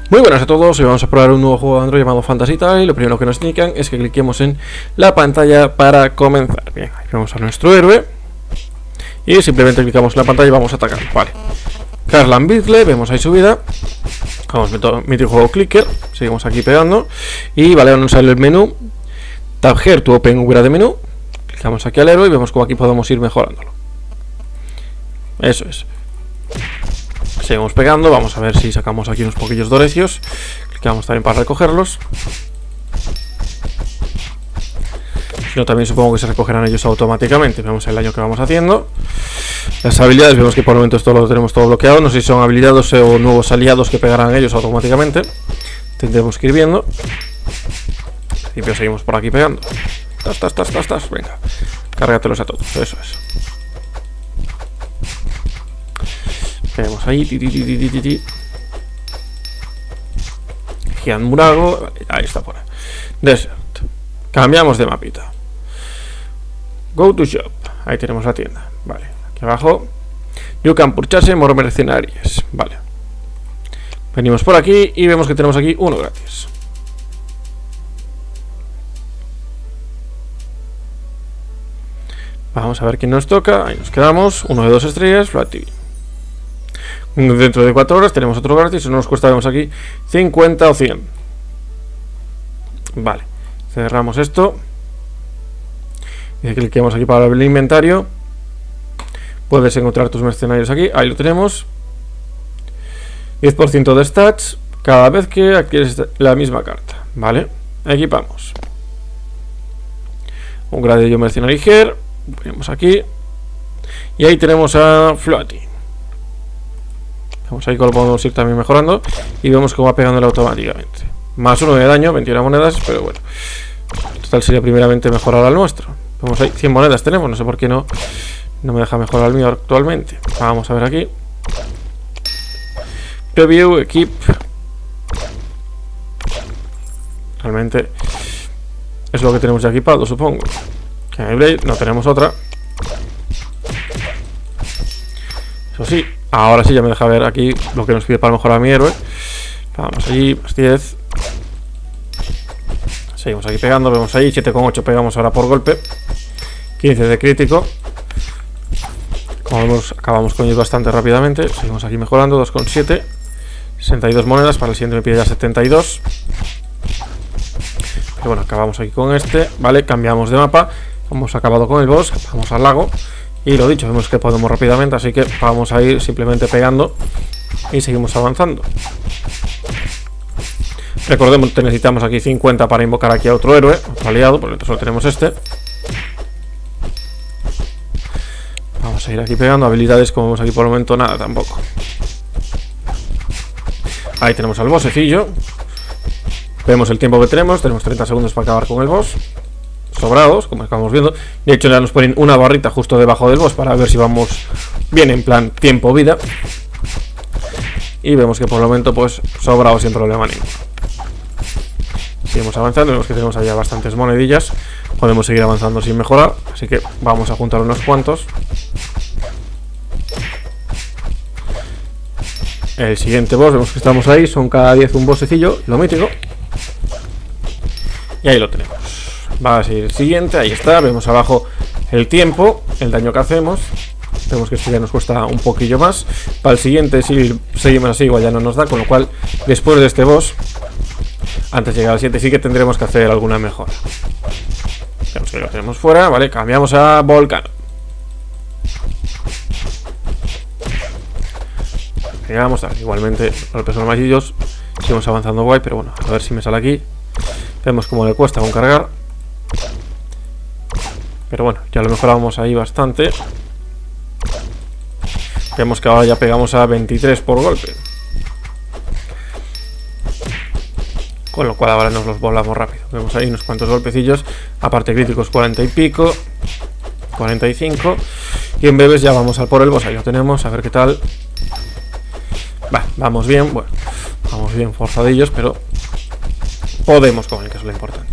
Muy buenas a todos, hoy vamos a probar un nuevo juego de Android llamado Fantasy Tail. Lo primero que nos indican es que cliquemos en la pantalla para comenzar. Bien, ahí vemos a nuestro héroe y simplemente clicamos en la pantalla y vamos a atacar. Vale, Carlan Bitley, vemos ahí su vida. Vamos, meto juego clicker, seguimos aquí pegando y vale, ahora nos sale el menú Tab Here to Open Upgrade de menú. Clicamos aquí al héroe y vemos cómo aquí podemos ir mejorándolo. Eso es. Seguimos pegando, vamos a ver si sacamos aquí unos poquillos dorecios. Clicamos también para recogerlos. Si no, también supongo que se recogerán ellos automáticamente. Vemos el daño que vamos haciendo. Las habilidades, vemos que por el momento esto lo tenemos todo bloqueado. No sé si son habilidades o nuevos aliados que pegarán ellos automáticamente. Tendremos que ir viendo. En principio seguimos por aquí pegando. Tas. Venga, cárgatelos a todos, eso es. Tenemos ahí, Gian Murago, ahí está por ahí. Desert. Cambiamos de mapita. Go to shop. Ahí tenemos la tienda. Vale, aquí abajo. You can purchase more mercenarios. Vale. Venimos por aquí y vemos que tenemos aquí uno gratis. Vamos a ver quién nos toca. Ahí nos quedamos. Uno de 2 estrellas, Flat TV. Dentro de 4 horas tenemos otro gratis. No nos cuesta, vemos aquí 50 o 100. Vale, cerramos esto y cliquemos aquí para el inventario. Puedes encontrar tus mercenarios aquí. Ahí lo tenemos. 10% de stats cada vez que adquieres la misma carta. Vale, equipamos un Gradillo Mercenary Here. Ponemos aquí y ahí tenemos a Floaty. Vamos ahí, lo podemos ir también mejorando y vemos cómo va pegándole automáticamente. Más 1 de daño, 21 monedas, pero bueno, total sería primeramente mejorar al nuestro. Vamos ahí, 100 monedas tenemos, no sé por qué no me deja mejorar el mío actualmente. Vamos a ver aquí. Preview, Equip. Realmente es lo que tenemos ya equipado, supongo. Blade, no tenemos otra. Eso sí, ahora sí ya me deja ver aquí lo que nos pide para mejorar a mi héroe. Vamos allí, más 10. Seguimos aquí pegando, vemos ahí 7,8 pegamos ahora por golpe. 15 de crítico. Como vemos, acabamos con ellos bastante rápidamente. Seguimos aquí mejorando, 2,7. 62 monedas, para el siguiente me pide ya 72. Pero bueno, acabamos aquí con este. Vale, cambiamos de mapa. Hemos acabado con el boss, vamos al lago. Y lo dicho, vemos que podemos rápidamente, así que vamos a ir simplemente pegando y seguimos avanzando. Recordemos que necesitamos aquí 50 para invocar aquí a otro héroe, otro aliado, por lo tanto solo tenemos este. Vamos a ir aquí pegando. Habilidades, como vemos aquí por el momento, nada tampoco. Ahí tenemos al bossecillo. Vemos el tiempo que tenemos 30 segundos para acabar con el boss. Sobrados, como estamos viendo. De hecho ya nos ponen una barrita justo debajo del boss para ver si vamos bien en plan tiempo-vida. Y vemos que por el momento pues sobrados sin problema ninguno. Seguimos avanzando, vemos que tenemos allá bastantes monedillas. Podemos seguir avanzando sin mejorar, así que vamos a juntar unos cuantos. El siguiente boss, vemos que estamos ahí, son cada 10 un bossecillo, lo mítico. Y ahí lo tenemos. Va a seguir el siguiente, ahí está, vemos abajo el tiempo, el daño que hacemos. Vemos que esto ya nos cuesta un poquillo más. Para el siguiente, si seguimos así, igual ya no nos da, con lo cual, después de este boss, antes de llegar al siguiente, sí que tendremos que hacer alguna mejora. Vemos que lo tenemos fuera, vale, cambiamos a Volcano. Llegamos, igualmente, golpes normalillos. Seguimos avanzando guay, pero bueno, a ver si me sale aquí. Vemos cómo le cuesta con cargar. Pero bueno, ya lo mejoramos ahí bastante. Vemos que ahora ya pegamos a 23 por golpe. Con lo cual ahora nos los volamos rápido. Vemos ahí unos cuantos golpecillos. Aparte críticos 40 y pico. 45. Y en breves ya vamos al por el boss. Ahí lo tenemos, a ver qué tal. Vamos bien, bueno. Vamos bien forzadillos, pero podemos con el, que es lo importante.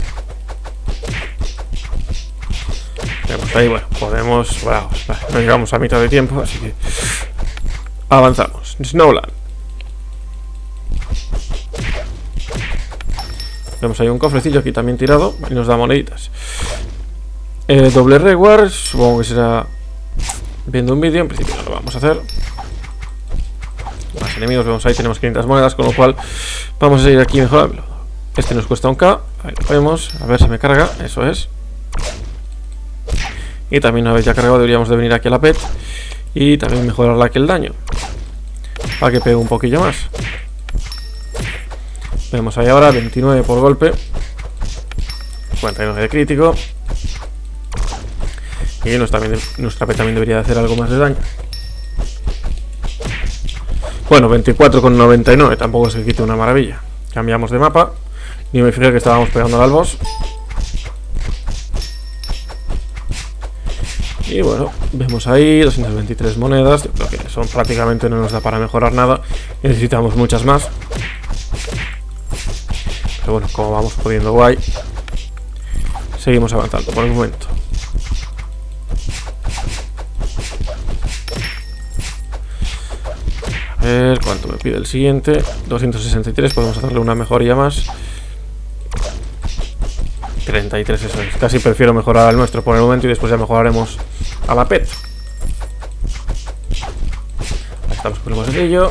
Vemos ahí, bueno, podemos. Bueno, no llegamos a mitad de tiempo, así que avanzamos. Snowland. Vemos ahí un cofrecillo aquí también tirado y nos da moneditas. Doble reward, supongo que será viendo un vídeo. En principio no lo vamos a hacer. Más enemigos, vemos ahí, tenemos 500 monedas, con lo cual vamos a seguir aquí mejorando. Este nos cuesta un K, ahí lo vemos, a ver si me carga, eso es. Y también una vez ya cargado deberíamos de venir aquí a la pet y también mejorarla aquí el daño, para que pegue un poquillo más. Vemos ahí ahora 29 por golpe, 59 de crítico. Y nuestra pet también debería de hacer algo más de daño. Bueno, 24,99, tampoco se quite una maravilla. Cambiamos de mapa. Ni me fijé que estábamos pegando al boss. Y bueno, vemos ahí 223 monedas. Yo creo que son prácticamente no nos da para mejorar nada. Necesitamos muchas más. Pero bueno, como vamos pudiendo guay, seguimos avanzando por el momento. A ver cuánto me pide el siguiente. 263, podemos hacerle una mejoría más. 33, eso es. Casi prefiero mejorar al nuestro por el momento y después ya mejoraremos a la pet. Ahí estamos con el bocetillo.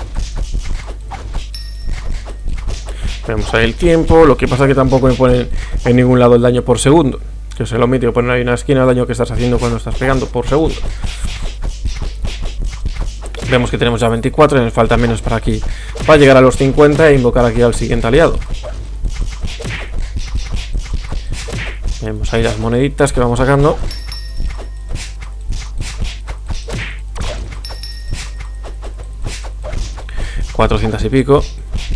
Vemos ahí el tiempo. Lo que pasa es que tampoco me pone en ningún lado el daño por segundo. Que se lo omito, poner ahí una esquina el daño que estás haciendo cuando estás pegando por segundo. Vemos que tenemos ya 24 y nos falta menos para aquí, para llegar a los 50 e invocar aquí al siguiente aliado. Vemos ahí las moneditas que vamos sacando. $400 y pico.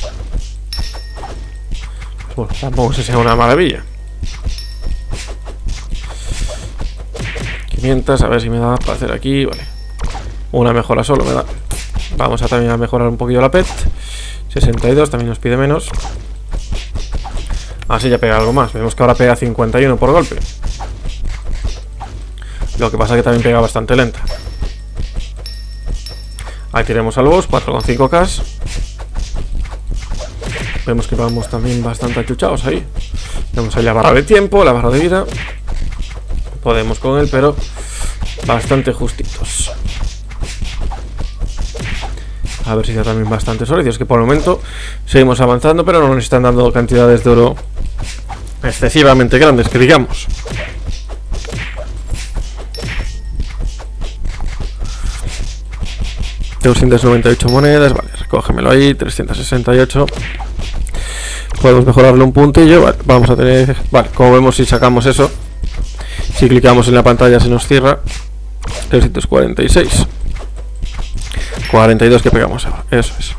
Pues bueno, tampoco sé si sea una maravilla. 500, a ver si me da para hacer aquí, vale. Una mejora solo me da. Vamos a también a mejorar un poquillo la pet. 62, también nos pide menos. Así ya pega algo más. Vemos que ahora pega 51 por golpe. Lo que pasa es que también pega bastante lenta. Ahí tenemos al boss, 4,5K. Vemos que vamos también bastante achuchados ahí. Vemos ahí la barra de tiempo, la barra de vida. Podemos con él, pero bastante justitos. A ver si da también bastantes oro. Es que por el momento seguimos avanzando, pero no nos están dando cantidades de oro excesivamente grandes, que digamos. $298 monedas, vale, recógemelo ahí. 368. Podemos mejorarle un puntillo, vale, vamos a tener... Vale, como vemos, si sacamos eso, si clicamos en la pantalla se nos cierra. 346. 42 que pegamos ahora, eso es.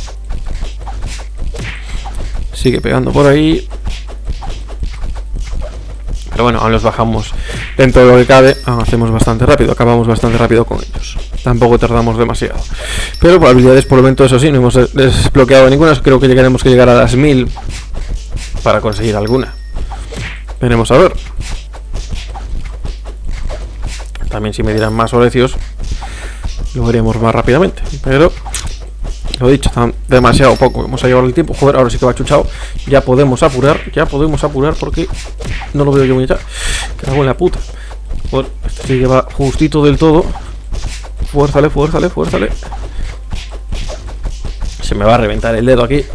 Sigue pegando por ahí. Pero bueno, aún los bajamos dentro de lo que cabe. Hacemos bastante rápido, acabamos bastante rápido con ellos. Tampoco tardamos demasiado. Pero por habilidades, por el momento, eso sí, no hemos desbloqueado ninguna. Creo que llegaremos que llegar a las 1000 para conseguir alguna. Veremos a ver. También si me dieran más orecios lo haríamos más rápidamente, pero lo dicho, están demasiado poco. Vamos a llevar el tiempo. Joder, ahora sí que va chuchado. Ya podemos apurar porque no lo veo yo muy ya. Cago en la puta. Joder, este sí que va justito del todo. Fuérzale. Se me va a reventar el dedo aquí.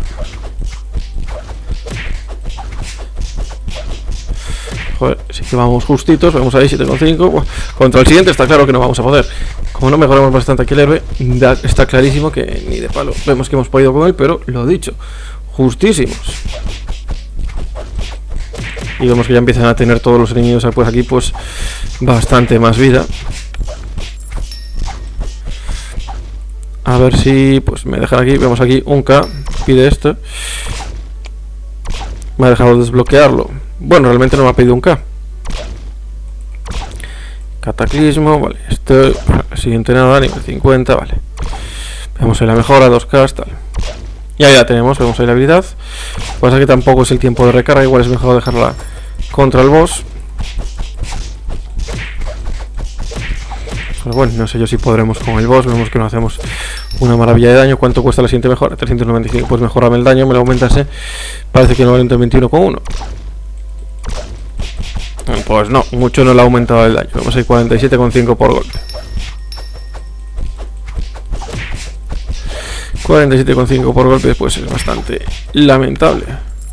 Joder, sí que vamos justitos. Vemos ahí 7,5. Contra el siguiente está claro que no vamos a poder. Como no mejoramos bastante aquí el héroe, está clarísimo que ni de palo. Vemos que hemos podido con él, pero lo dicho, justísimos. Y vemos que ya empiezan a tener todos los enemigos pues aquí pues bastante más vida. A ver si pues me dejan aquí. Vemos aquí un K. Pide esto. Me ha dejado desbloquearlo. Bueno, realmente no me ha pedido un K. Cataclismo, vale. Esto, siguiente nada, nivel 50, vale. Vemos ahí la mejora, 2K, tal. Y ahí la tenemos, vemos ahí la habilidad. Lo que pasa es que tampoco es el tiempo de recarga, igual es mejor dejarla contra el boss. Pero bueno, no sé yo si podremos con el boss. Vemos que no hacemos una maravilla de daño. ¿Cuánto cuesta la siguiente mejora? 395. Pues mejorame el daño, me lo aumentase. Parece que no vale un 21,1. Pues no, mucho no le ha aumentado el daño. Vamos a ir 47,5 por golpe. 47,5 por golpe, pues es bastante lamentable.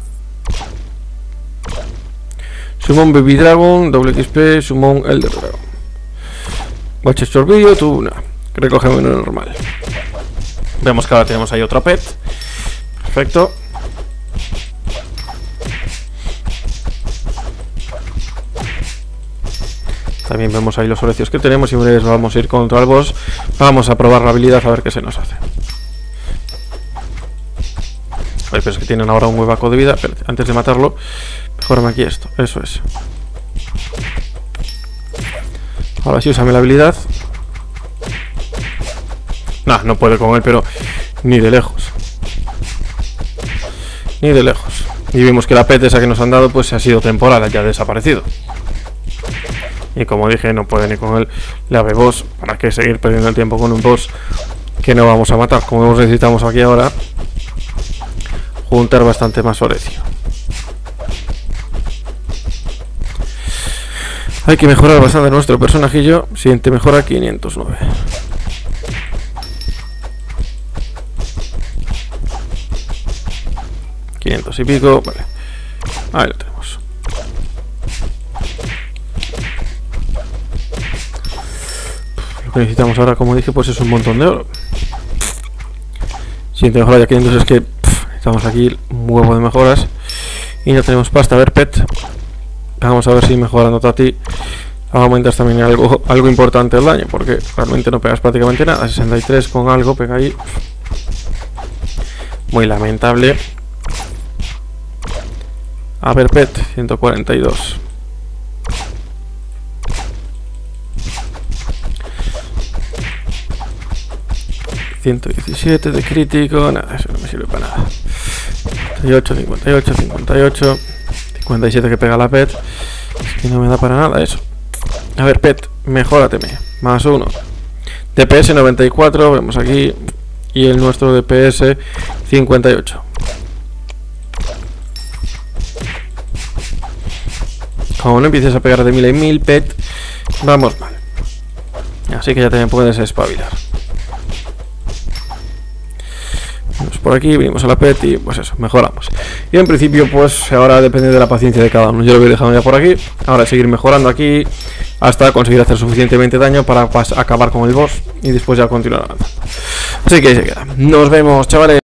Summon Baby Dragon, doble XP, Summon Elder Dragon. Watch Short Video, tú una. Recogemos uno normal. Vemos que ahora tenemos ahí otro pet. Perfecto. También vemos ahí los orecios que tenemos y en breve vamos a ir contra el boss. Vamos a probar la habilidad a ver qué se nos hace. Ay, pero es que tienen ahora un huevaco de vida. Espérate, antes de matarlo, mejorame aquí esto. Eso es. Ahora sí, úsame la habilidad. Nah, no puede con él, pero ni de lejos. Ni de lejos. Y vimos que la pet esa que nos han dado pues ha sido temporal, ya ha desaparecido. Y como dije, no puede ni con el lave boss. ¿Para qué seguir perdiendo el tiempo con un boss que no vamos a matar? Como necesitamos aquí ahora juntar bastante más orecio. Hay que mejorar bastante nuestro personajillo. Siguiente mejora 509. Y pico, vale. Ahí lo tenemos. Lo que necesitamos ahora, como dije, pues es un montón de oro. Siguiente mejora ya 500, es que estamos aquí un huevo de mejoras y no tenemos pasta. A ver, pet, vamos a ver si mejorando a ti aumentas también algo importante el daño, porque realmente no pegas prácticamente nada. 63 con algo pega ahí. Muy lamentable. A ver, pet, 142. $117 de crítico. Nada, eso no me sirve para nada. 58, 58, 58. 57 que pega la pet. Es que no me da para nada eso. A ver, pet, mejórateme. Más 1. DPS 94, vemos aquí. Y el nuestro DPS 58. Como no empieces a pegar de 1000 en 1000, pet, vamos mal. Así que ya también puedes espabilar. Vamos por aquí, venimos a la pet y pues eso, mejoramos. Y en principio pues ahora depende de la paciencia de cada uno. Yo lo voy dejando ya por aquí. Ahora seguir mejorando aquí hasta conseguir hacer suficientemente daño para acabar con el boss y después ya continuar avanzando. Así que ahí se queda. Nos vemos, chavales.